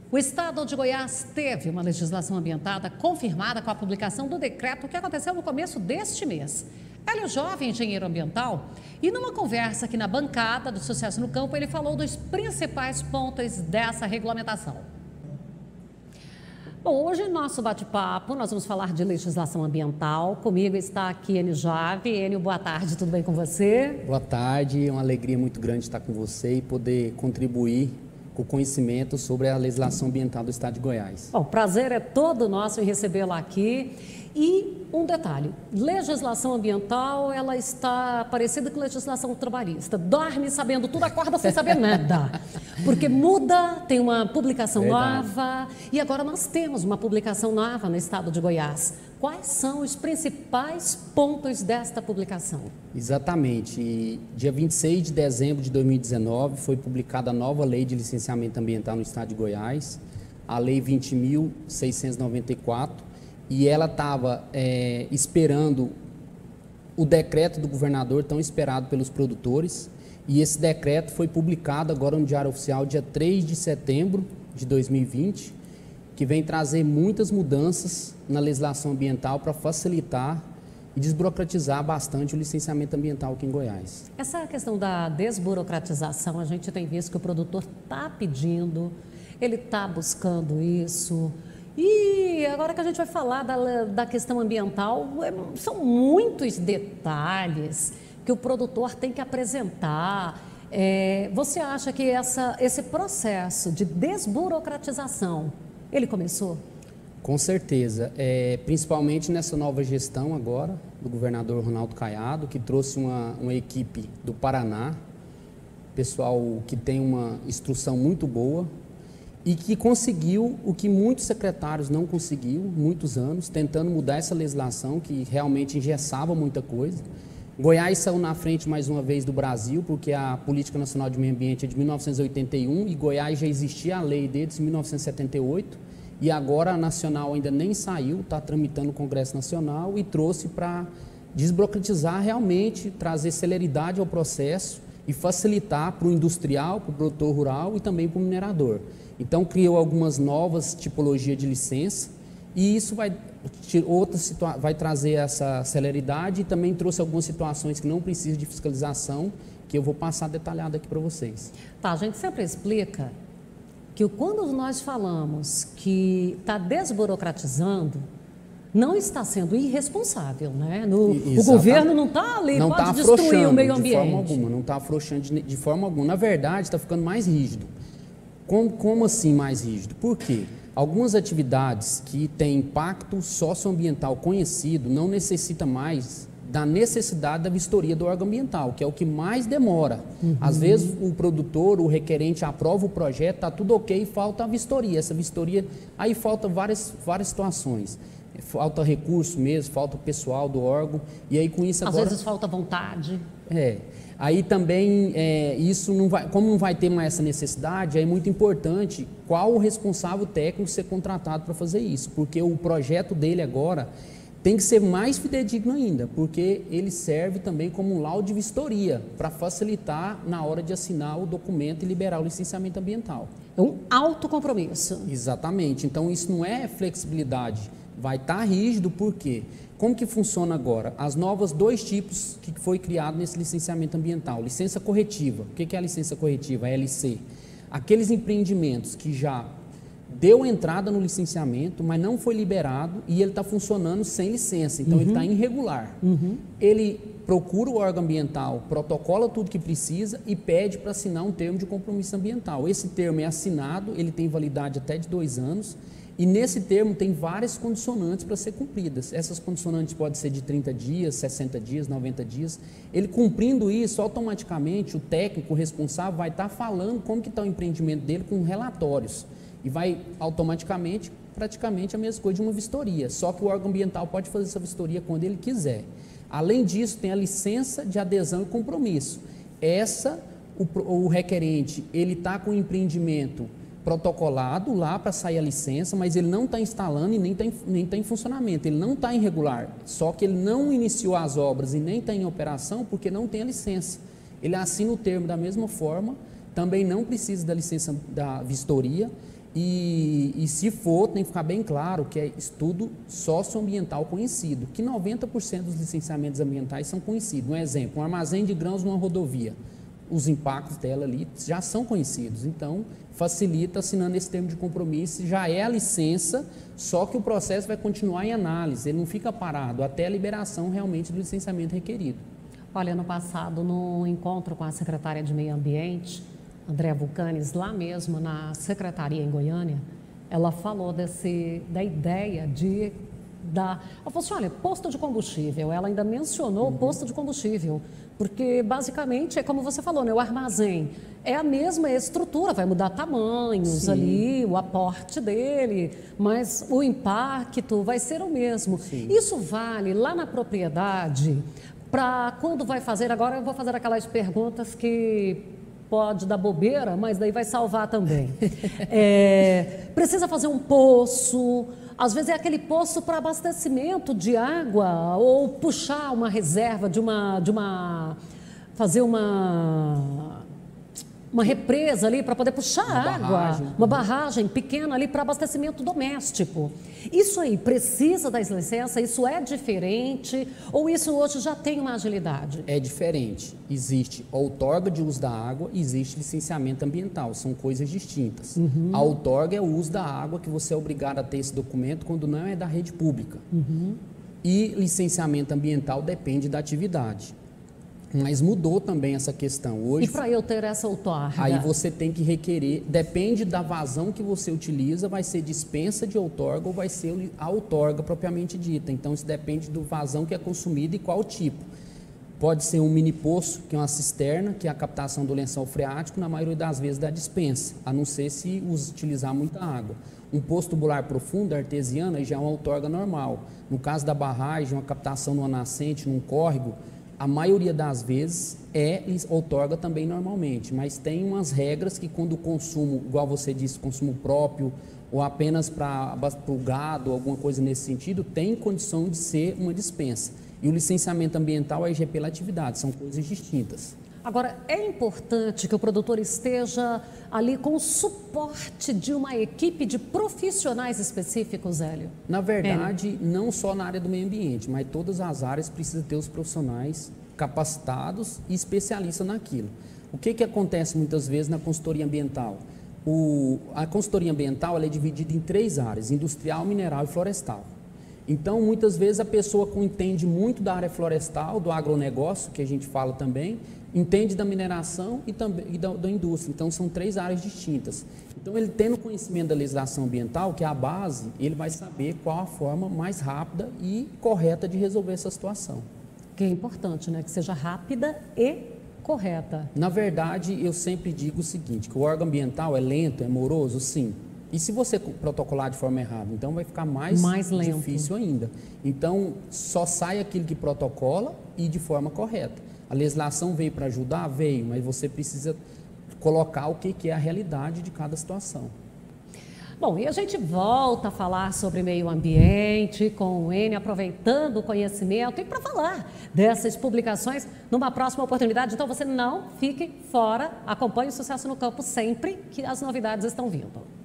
O estado de Goiás teve uma legislação ambiental confirmada com a publicação do decreto que aconteceu no começo deste mês. Ele é jovem engenheiro ambiental e numa conversa aqui na bancada do Sucesso no Campo, ele falou dos principais pontos dessa regulamentação. Bom, hoje no nosso bate-papo nós vamos falar de legislação ambiental. Comigo está aqui Enio Jave. Enio, boa tarde, tudo bem com você? Boa tarde, é uma alegria muito grande estar com você e poder contribuir com o conhecimento sobre a legislação ambiental do estado de Goiás. Bom, prazer é todo nosso em recebê-la aqui. E um detalhe, legislação ambiental, ela está parecida com legislação trabalhista. Dorme sabendo tudo, acorda sem saber nada. Porque muda, tem uma publicação nova e agora nós temos uma publicação nova no estado de Goiás. Quais são os principais pontos desta publicação? Exatamente. E dia 26 de dezembro de 2019 foi publicada a nova Lei de Licenciamento Ambiental no estado de Goiás, a Lei 20.694, e ela estava esperando o decreto do governador, tão esperado pelos produtores, e esse decreto foi publicado agora no Diário Oficial, dia 3 de setembro de 2020, que vem trazer muitas mudanças na legislação ambiental para facilitar e desburocratizar bastante o licenciamento ambiental aqui em Goiás. Essa questão da desburocratização, a gente tem visto que o produtor está pedindo, ele está buscando isso. E agora que a gente vai falar da questão ambiental, são muitos detalhes que o produtor tem que apresentar. Você acha que esse processo de desburocratização, ele começou? Com certeza, principalmente nessa nova gestão agora, do governador Ronaldo Caiado, que trouxe uma equipe do Paraná, pessoal que tem uma instrução muito boa, e que conseguiu o que muitos secretários não conseguiu, muitos anos, tentando mudar essa legislação que realmente engessava muita coisa. Goiás saiu na frente mais uma vez do Brasil, porque a Política Nacional de Meio Ambiente é de 1981 e Goiás já existia a lei desde 1978 e agora a nacional ainda nem saiu, está tramitando no Congresso Nacional e trouxe para desburocratizar realmente, trazer celeridade ao processo e facilitar para o industrial, para o produtor rural e também para o minerador. Então, criou algumas novas tipologias de licença e isso vai trazer essa celeridade e também trouxe algumas situações que não precisam de fiscalização, que eu vou passar detalhado aqui para vocês. Tá, a gente sempre explica que quando nós falamos que está desburocratizando, não está sendo irresponsável, né? O governo não está ali, não pode destruir o meio ambiente. De forma alguma, não está afrouxando de forma alguma. Na verdade, está ficando mais rígido. Como assim mais rígido? Por quê? Algumas atividades que têm impacto socioambiental conhecido não necessita mais da necessidade da vistoria do órgão ambiental, que é o que mais demora. Às vezes o produtor, o requerente aprova o projeto, está tudo ok, falta a vistoria. Essa vistoria, aí falta várias situações. Falta recurso mesmo, falta pessoal do órgão, e aí com isso agora... Às vezes falta vontade. Aí também, isso não vai, como não vai ter mais essa necessidade, é muito importante qual o responsável técnico ser contratado para fazer isso, porque o projeto dele agora tem que ser mais fidedigno ainda, porque ele serve também como um laudo de vistoria, para facilitar na hora de assinar o documento e liberar o licenciamento ambiental. É um alto compromisso. Exatamente, então isso não é flexibilidade, vai estar rígido, por quê? Como que funciona agora? As novas dois tipos que foi criado nesse licenciamento ambiental. Licença corretiva. O que é a licença corretiva? A LC. Aqueles empreendimentos que já deu entrada no licenciamento, mas não foi liberado e ele está funcionando sem licença. Então, ele está irregular. Ele procura o órgão ambiental, protocola tudo que precisa e pede para assinar um termo de compromisso ambiental. Esse termo é assinado, ele tem validade até de 2 anos. E nesse termo tem várias condicionantes para ser cumpridas. Essas condicionantes podem ser de 30 dias, 60 dias, 90 dias. Ele cumprindo isso, automaticamente o técnico, o responsável, vai estar falando como que está o empreendimento dele com relatórios. E vai automaticamente, praticamente a mesma coisa de uma vistoria. Só que o órgão ambiental pode fazer essa vistoria quando ele quiser. Além disso, tem a licença de adesão e compromisso. O requerente, ele está com o empreendimento protocolado lá para sair a licença, mas ele não está instalando e nem está em funcionamento, ele não está irregular, só que ele não iniciou as obras e nem está em operação porque não tem a licença. Ele assina o termo da mesma forma, também não precisa da licença da vistoria E se for, tem que ficar bem claro que é estudo socioambiental conhecido, que 90% dos licenciamentos ambientais são conhecidos. Um exemplo, um armazém de grãos numa rodovia. Os impactos dela ali já são conhecidos, então facilita assinando esse termo de compromisso, já é a licença, só que o processo vai continuar em análise, ele não fica parado até a liberação realmente do licenciamento requerido. Olha, no passado, no encontro com a secretária de Meio Ambiente, Andréa Vulcanes, lá mesmo na secretaria em Goiânia, ela falou da ideia de ela falou assim, olha, posto de combustível, ela ainda mencionou o posto de combustível, porque basicamente é como você falou, né, o armazém é a mesma estrutura, vai mudar tamanhos Sim. ali, o aporte dele, mas o impacto vai ser o mesmo. Sim. Isso vale lá na propriedade para quando vai fazer, agora eu vou fazer aquelas perguntas que pode dar bobeira, mas daí vai salvar também. Precisa fazer um poço, às vezes é aquele poço para abastecimento de água ou puxar uma reserva fazer uma represa ali para poder puxar água, uma barragem pequena ali para abastecimento doméstico. Isso aí precisa das licenças? Isso é diferente ou isso hoje já tem uma agilidade? É diferente. Existe outorga de uso da água e existe licenciamento ambiental. São coisas distintas. A outorga é o uso da água que você é obrigado a ter esse documento quando não é da rede pública. E licenciamento ambiental depende da atividade. Mas mudou também essa questão. Hoje, e para eu ter essa outorga? Aí você tem que requerer, depende da vazão que você utiliza, vai ser dispensa de outorga ou vai ser a outorga propriamente dita. Então, isso depende do vazão que é consumido e qual tipo. Pode ser um mini poço, que é uma cisterna, que é a captação do lençol freático, na maioria das vezes da dispensa, a não ser se utilizar muita água. Um poço tubular profundo, artesiano, já é uma outorga normal. No caso da barragem, uma captação numa nascente, num córrego, a maioria das vezes outorga também normalmente, mas tem umas regras que quando o consumo, igual você disse, consumo próprio ou apenas para o gado, alguma coisa nesse sentido, tem condição de ser uma dispensa. E o licenciamento ambiental é pela atividade, são coisas distintas. Agora, é importante que o produtor esteja ali com o suporte de uma equipe de profissionais específicos, Hélio? Na verdade, não só na área do meio ambiente, mas todas as áreas precisam ter os profissionais capacitados e especialistas naquilo. O que acontece muitas vezes na consultoria ambiental? A consultoria ambiental ela é dividida em 3 áreas, industrial, mineral e florestal. Então, muitas vezes a pessoa que entende muito da área florestal, do agronegócio, que a gente fala também, entende da mineração e também da indústria. Então, são 3 áreas distintas. Então, ele tendo conhecimento da legislação ambiental, que é a base, ele vai saber qual a forma mais rápida e correta de resolver essa situação. Que é importante, né? Que seja rápida e correta. Na verdade, eu sempre digo o seguinte, que o órgão ambiental é lento, é moroso, sim. E se você protocolar de forma errada, então vai ficar mais difícil ainda. Então, só sai aquilo que protocola e de forma correta. A legislação veio para ajudar? Veio, mas você precisa colocar o que é a realidade de cada situação. Bom, e a gente volta a falar sobre meio ambiente com o Enio, aproveitando o conhecimento e para falar dessas publicações numa próxima oportunidade. Então, você não fique fora, acompanhe o Sucesso no Campo sempre que as novidades estão vindo.